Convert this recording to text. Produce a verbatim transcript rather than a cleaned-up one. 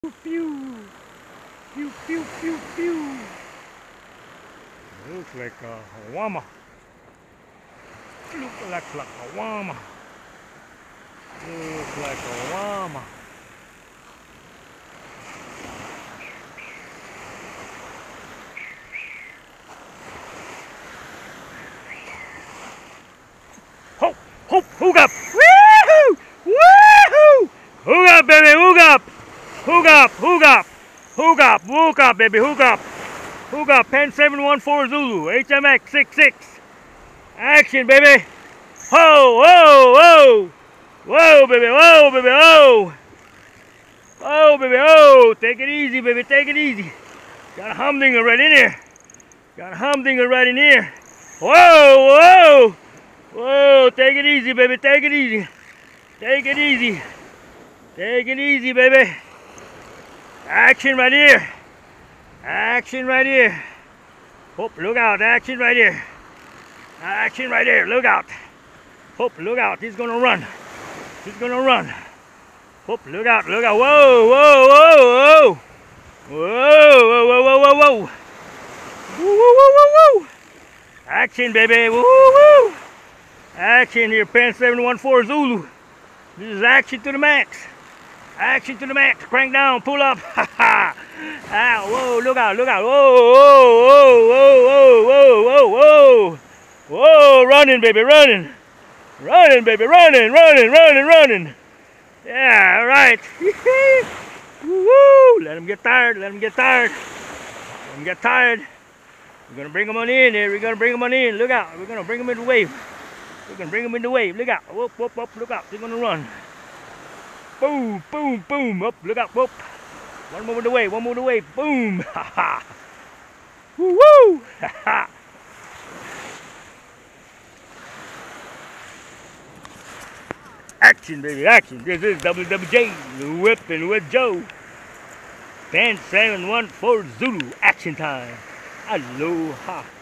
Pew, pew, pew, pew, pew. Looks like a llama. Looks like, like a llama. Looks like a llama. Ho, ho, hook up! Woohoo! Woohoo! Hook up, baby, hook up! Hook up, hook up, hook up, hook up, baby, hook up. Hook up, Penn seven one four Zulu, H M X six six. Action, baby. Whoa, whoa, whoa. Whoa, baby, whoa, baby, whoa. Whoa, baby, whoa. Take it easy, baby, take it easy. Got a humdinger right in here. Got a humdinger right in here. Whoa, whoa. Whoa, take it easy, baby, take it easy. Take it easy. Take it easy, baby. Action right here. Action right here. Oh, look out. Action right here. Action right here. Look out. Oh, look out. He's going to run. He's going to run. Oh, look out. Look out. Whoa, whoa, whoa, whoa. Whoa, whoa, whoa, whoa, whoa, whoa. Woo, woo, woo, woo, woo. Action, baby. Woo, woo. Action here, Penn seven one four Zulu. This is action to the max. Action to the max. Crank down. Pull up. Ha ha. Ah, whoa, look out, look out. Whoa, whoa, whoa, whoa, whoa, whoa, whoa. Whoa, running, baby, running. Running, baby, running, running, running, running. Yeah, all right. Woo-hoo. Let him get tired. Let him get tired. Let him get tired. We're going to bring him on in here. We're going to bring him on in. Look out. We're going to bring him in the wave. We're going to bring him in the wave. Look out. Whoop, whoop, whoop. Look out. He's going to run. Boom, boom, boom. Up, look out, whoop. One more away, one more away. Boom. Ha ha. Woo woo. Ha ha. Action, baby, action. This is W W J, whipping with Joe. Penn seven one four Zulu, action time. Aloha.